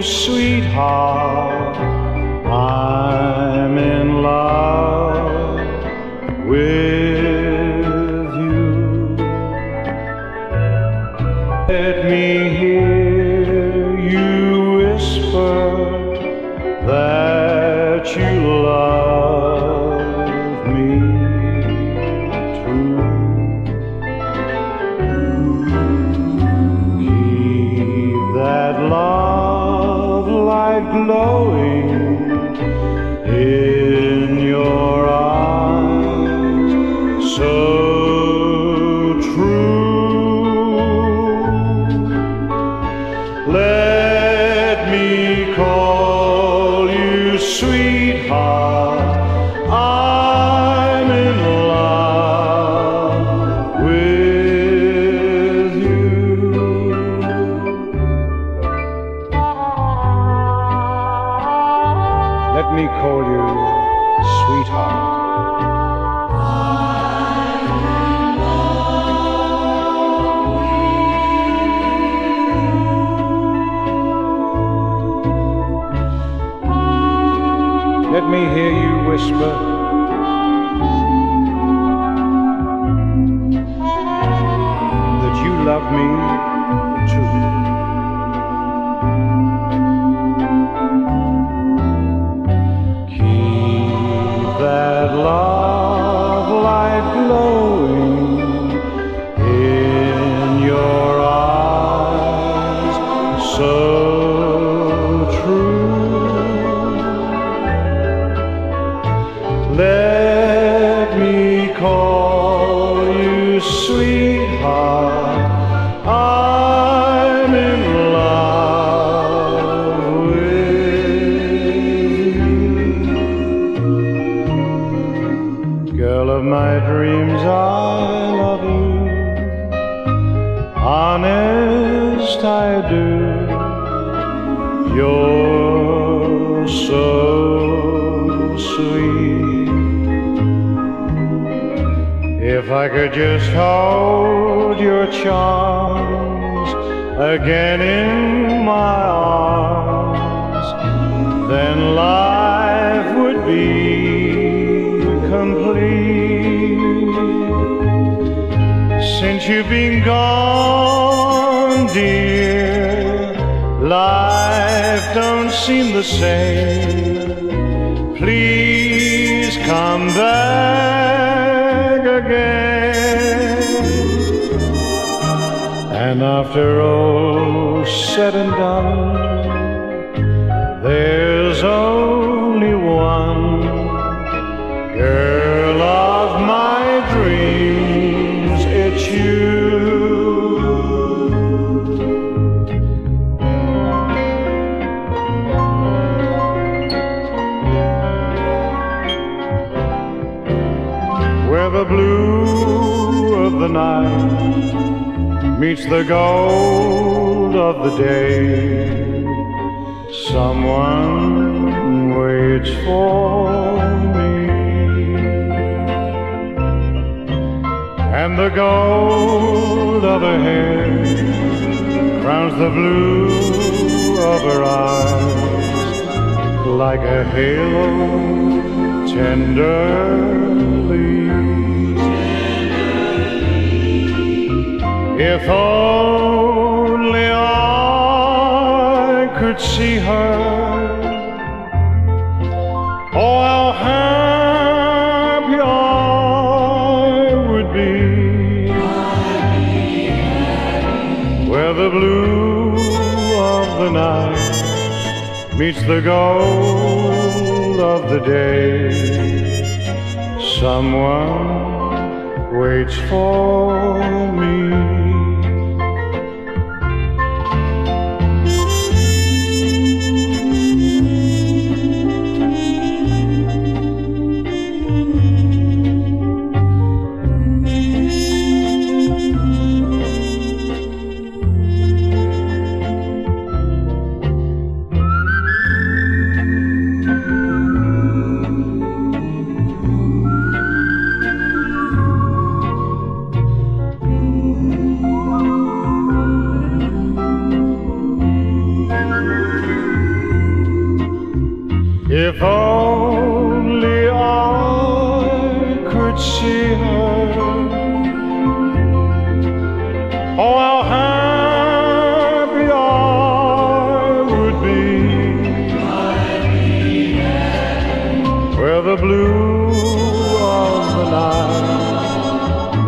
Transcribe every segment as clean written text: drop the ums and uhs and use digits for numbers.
sweetheart, I'm in love with you. Let me hear you whisper that you love me too. Keep that love light glowing in your eyes, so true. Let me call you sweetheart, I'm in love with you. Let me call you sweetheart. Let me hear you whisper that you love me too. Keep that love light glowing in your eyes, so true. Let me call you sweetheart, I'm in love with you. Girl of my dreams, I love you. Honest, I do. You're so sweet. If I could just hold your charms again in my arms, then life would be complete. Since you've been gone, dear, life don't seem the same. Please come back again. And after all said and done, there's only one girl of my dreams, it's you. Where the blue of the night meets the gold of the day, someone waits for me. And the gold of her hair crowns the blue of her eyes, like a halo tenderly. If only I could see her, oh, how happy I would be. Where the blue of the night meets the gold of the day, someone waits for me.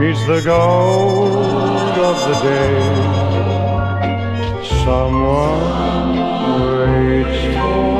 meets the gold of the day. Someone waits for